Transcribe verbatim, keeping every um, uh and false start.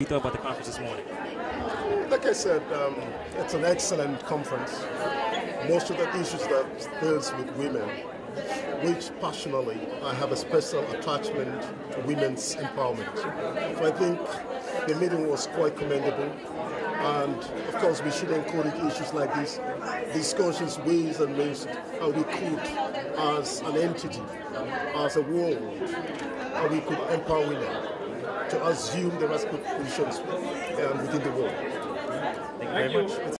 you thought about the conference this morning? Like I said, um, it's an excellent conference. Most of the issues that deals with women, which passionately I have a special attachment to women's empowerment. So I think the meeting was quite commendable. And of course, we should encourage issues like this, discussions, ways and means how we could, as an entity, as a world, how we could empower women to assume the respective positions um, within the world. Thank you very much.